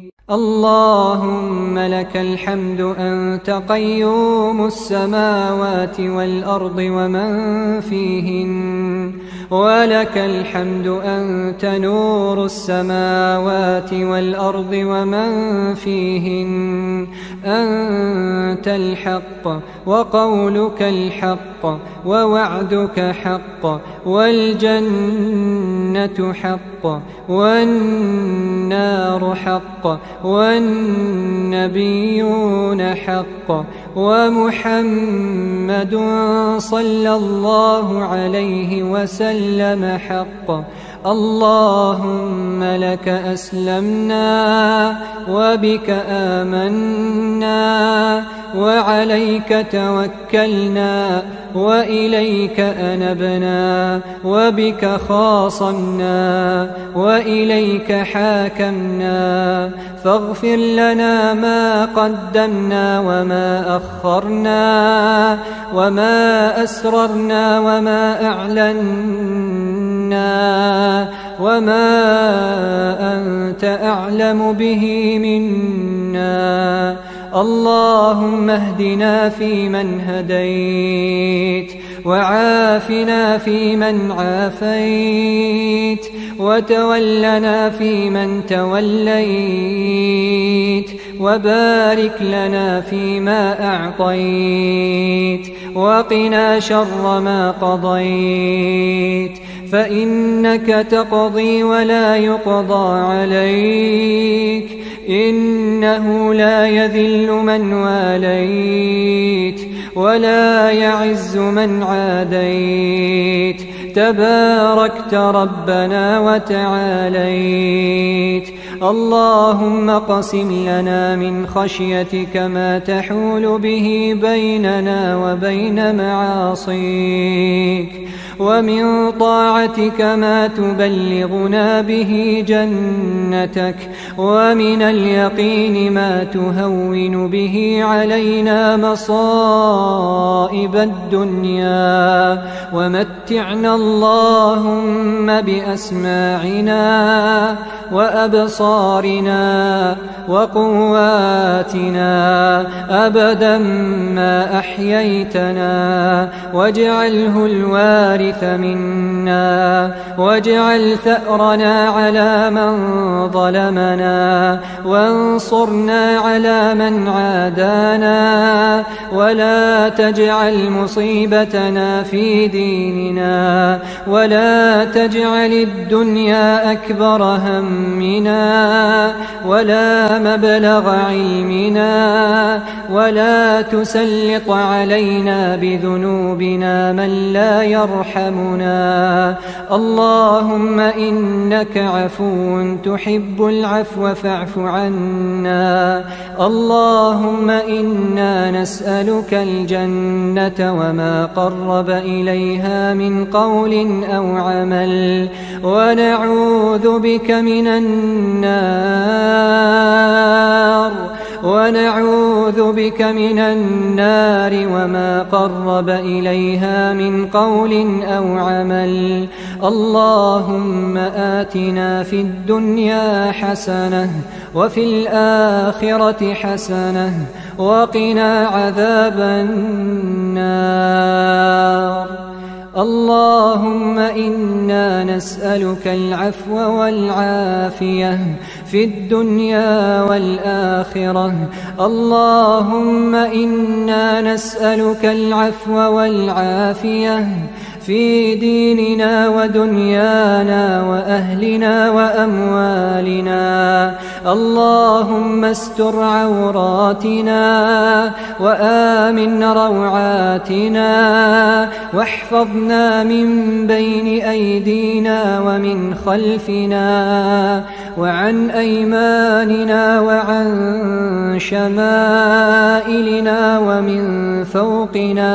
اللهم لك الحمد أنت قيوم السماوات والأرض ومن فيهن، ولك الحمد أنت نور السماوات والأرض ومن فيهن. أنت الحق وقولك الحق ووعدك حق، والجنة حق والنار حق والنبيون حق، ومحمد صلى الله عليه وسلم حق. اللهم لك أسلمنا وبك آمنا وعليك توكلنا وإليك أنبنا وبك خاصمنا وإليك حاكمنا، فاغفر لنا ما قدمنا وما أخرنا وما أسررنا وما أعلنا وما أنت أعلم به منا. اللهم اهدنا فيمن هديت، وعافنا فيمن عافيت، وتولنا فيمن توليت، وبارك لنا فيما أعطيت، وقنا شر ما قضيت، فإنك تقضي ولا يقضى عليك، إنه لا يذل من واليت ولا يعز من عاديت، تباركت ربنا وتعاليت. اللهم اقسم لنا من خشيتك ما تحول به بيننا وبين معاصيك، ومن طاعتك ما تبلغنا به جنتك، ومن اليقين ما تهون به علينا مصائب الدنيا، ومتعنا اللهم بأسماعنا وأبصارنا وقواتنا أبدا ما أحييتنا، واجعله الوارث منا، واجعل ثأرنا على من ظلمنا، وانصرنا على من عادانا، ولا تجعل مصيبتنا في ديننا، ولا تجعل الدنيا أكبر همنا ولا مبلغ علمنا، ولا تسلط علينا بذنوبنا من لا يرحمنا. اللهم إنك عفو تحب العفو فاعف عنا. اللهم إنا نسألك الجنة وما قرب إليها من قول أو عمل، ونعوذ بك من النار ونعوذ بك من النار وما قرب إليها من قول أو عمل. اللهم آتنا في الدنيا حسنة وفي الآخرة حسنة وقنا عذاب النار. اللهم إنا نسألك العفو والعافية في الدنيا والآخرة. اللهم إنا نسألك العفو والعافية في ديننا ودنيانا وأهلنا وأموالنا. اللهم استر عوراتنا وآمن روعاتنا واحفظنا من بين أيدينا ومن خلفنا وعن أيماننا وعن شمائلنا ومن فوقنا.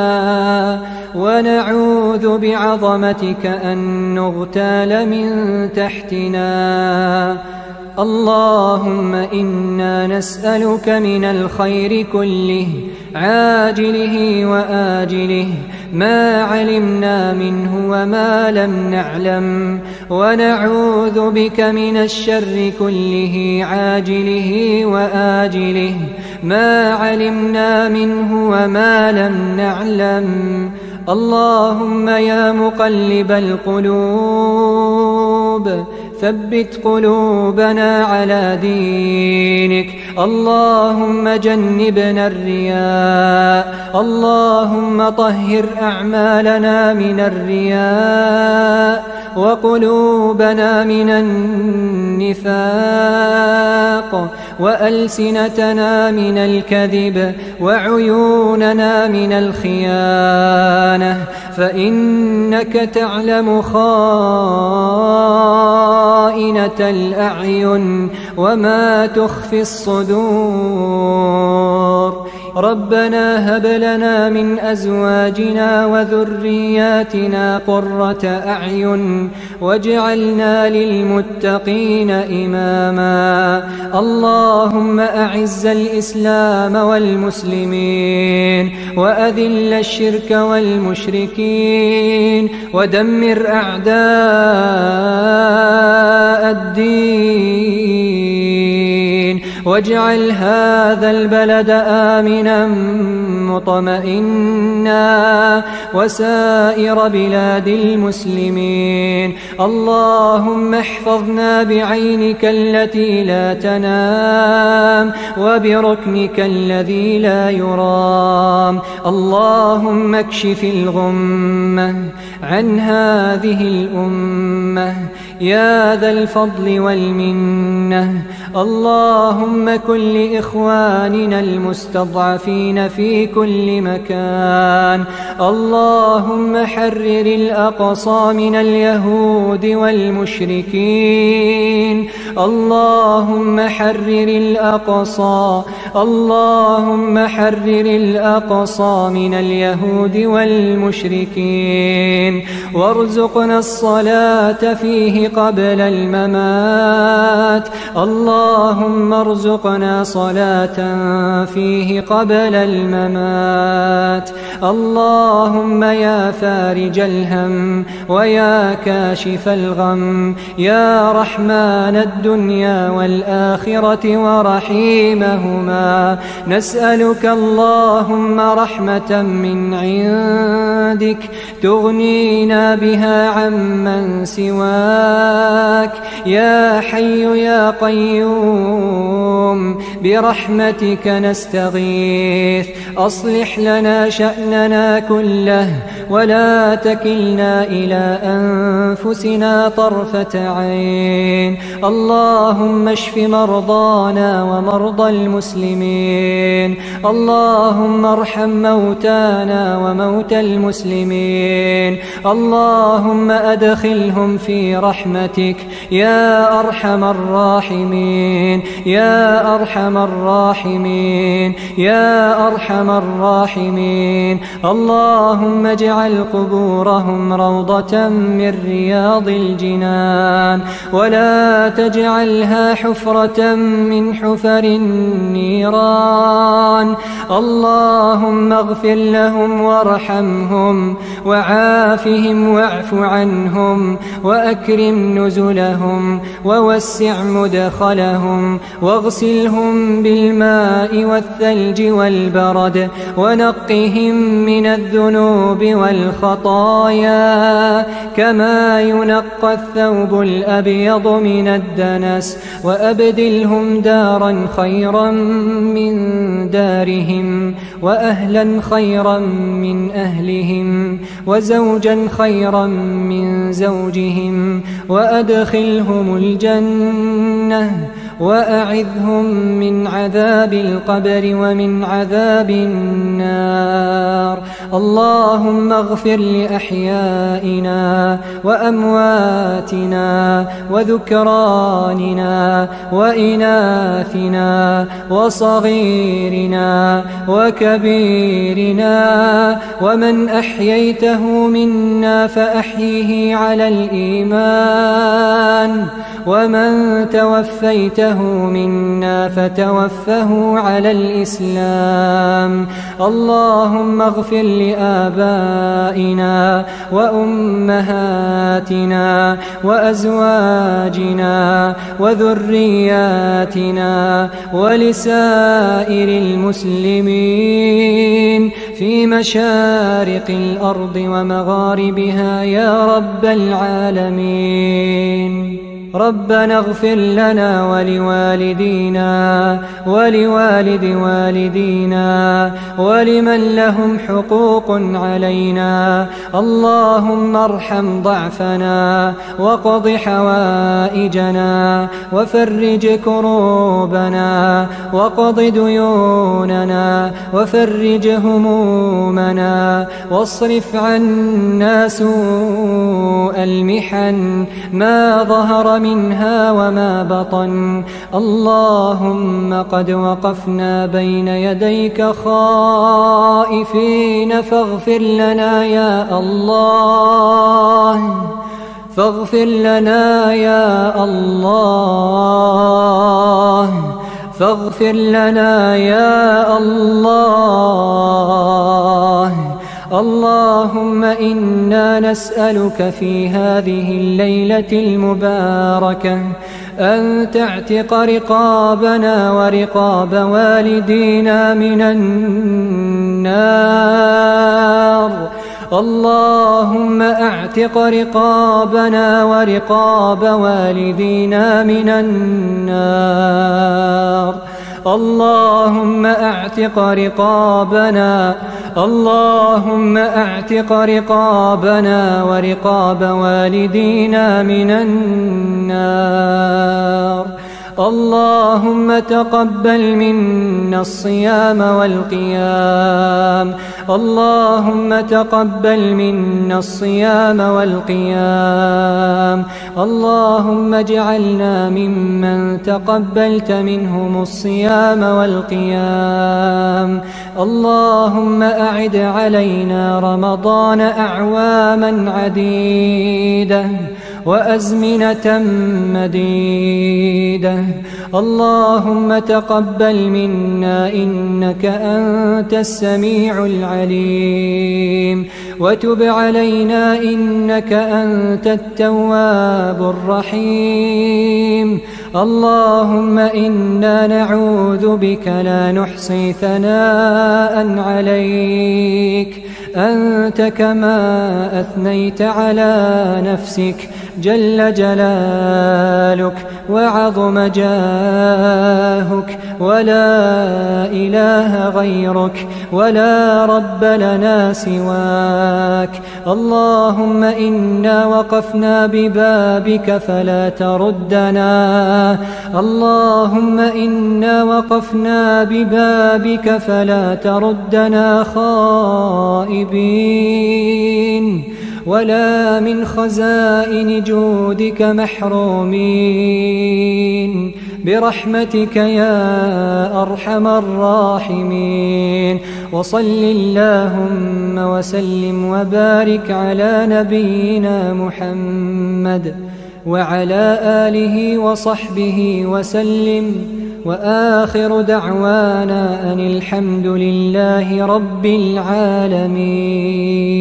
ونعوذ بعظمتك أن نغتال من تحتنا. اللهم إنا نسألك من الخير كله عاجله وآجله ما علمنا منه وما لم نعلم، ونعوذ بك من الشر كله عاجله وآجله ما علمنا منه وما لم نعلم. اللهم يا مقلب القلوب ثبت قلوبنا على دينك. اللهم جنبنا الرياء. اللهم طهر أعمالنا من الرياء وقلوبنا من النفاق وألسنتنا من الكذب وعيوننا من الخيانة، فإنك تعلم خائنة الأعين وما تخفي الصدور. ربنا هب لنا من أزواجنا وذرياتنا قرة أعين واجعلنا للمتقين إماما. اللهم أعز الإسلام والمسلمين وأذل الشرك والمشركين ودمر أعداء الدين، واجعل هذا البلد آمنا مطمئنا وسائر بلاد المسلمين. اللهم احفظنا بعينك التي لا تنام وبركنك الذي لا يرام. اللهم اكشف الغمة عن هذه الأمة يا ذا الفضل والمنة. اللهم كن لإخواننا المستضعفين في كل مكان. اللهم حرر الأقصى من اليهود والمشركين. اللهم حرر الأقصى. اللهم حرر الأقصى من اليهود والمشركين، وارزقنا الصلاة فيه قبل الممات. اللهم ارزقنا صلاة فيه قبل الممات. اللهم يا فارج الهم ويا كاشف الغم يا رحمن الدنيا والآخرة ورحيمهما، نسألك اللهم رحمة من عندك تغنينا بها عمن سواك. يا حي يا قيوم برحمتك نستغيث، أصلح لنا شأننا كله ولا تكلنا إلى أنفسنا طرفة عين. اللهم اشف مرضانا ومرضى المسلمين. اللهم ارحم موتانا وموتى المسلمين. اللهم أدخلهم في رحمتك يا أرحم الراحمين يا أرحم الراحمين يا أرحم الراحمين. اللهم اجعل قبورهم روضة من رياض الجنان، ولا تجعلها حفرة من حفر النيران. النيران. اللهم اغفر لهم وارحمهم وعافهم واعف عنهم وأكرم نزلهم ووسع مدخلهم واغسلهم بالماء والثلج والبرد ونقهم من الذنوب والخطايا كما ينقى الثوب الأبيض من الدنس، وأبدلهم دارا خيرا من دارهم وأهلا خيرا من أهلهم وزوجا خيرا من زوجهم، وأدخلهم الجنة وأعذهم من عذاب القبر ومن عذاب النار. اللهم اغفر لأحيائنا وأمواتنا وذكراننا وإناثنا وصغيرنا وكبيرنا، ومن أحييته منا فأحيه على الإيمان، ومن توفيته منا فتوفه على الإسلام. اللهم اغفر لآبائنا وأمهاتنا وأزواجنا وذرياتنا ولسائر المسلمين في مشارق الأرض ومغاربها يا رب العالمين. ربنا اغفر لنا ولوالدينا ولوالد والدينا ولمن لهم حقوق علينا. اللهم ارحم ضعفنا وقض حوائجنا وفرج كروبنا وقض ديوننا وفرج همومنا واصرف عنا سوء المحن ما ظهر منها وما بطن. اللهم قد وقفنا بين يديك خائفين فاغفر لنا يا الله، فاغفر لنا يا الله، فاغفر لنا يا الله. اللهم إنا نسألك في هذه الليلة المباركة أن تعتق رقابنا ورقاب والدينا من النار. اللهم اعتق رقابنا ورقاب والدينا من النار. اللهم اعتق رقابنا، اللهم اعتق رقابنا ورقاب والدينا من النار. اللهم تقبل منا الصيام والقيام، اللهم تقبل منا الصيام والقيام. اللهم اجعلنا ممن تقبلت منهم الصيام والقيام. اللهم أعد علينا رمضان أعواما عديدة وأزمنة مديدة. اللهم تقبل منا إنك أنت السميع العليم، وتب علينا إنك أنت التواب الرحيم. اللهم إنا نعوذ بك لا نحصي ثناء عليك، أنت كما أثنيت على نفسك جل جلالك وعظم جاهك، ولا إله غيرك ولا رب لنا سواك. اللهم إنا وقفنا ببابك فلا تردنا، اللهم إنا وقفنا ببابك فلا تردنا خائبين ولا من خزائن جودك محرومين، برحمتك يا أرحم الراحمين. وصل اللهم وسلم وبارك على نبينا محمد وعلى آله وصحبه وسلم، وآخر دعوانا أن الحمد لله رب العالمين.